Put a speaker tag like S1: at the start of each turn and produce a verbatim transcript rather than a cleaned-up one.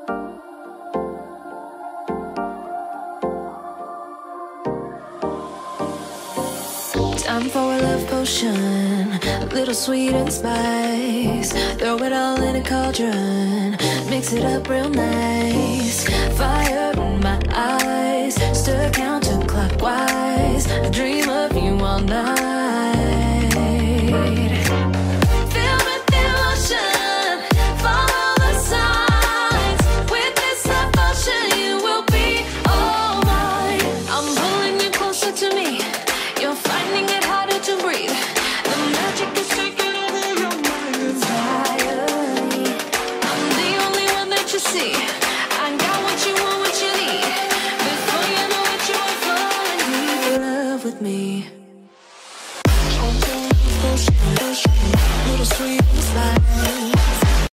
S1: Time for a love potion, a little sweet and spice. Throw it all in a cauldron, mix it up real nice. Fire in my eyes, stir counterclockwise. I dream of you all night.